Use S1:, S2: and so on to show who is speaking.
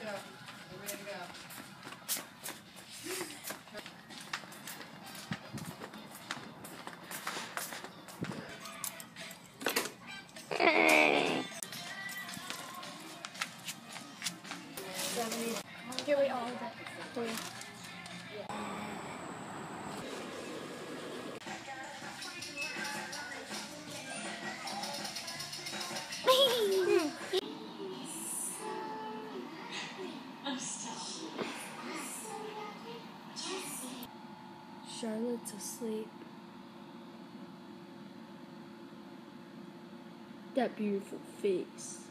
S1: go. We're ready to go.
S2: Here we are. Three. Charlotte's asleep. That beautiful face.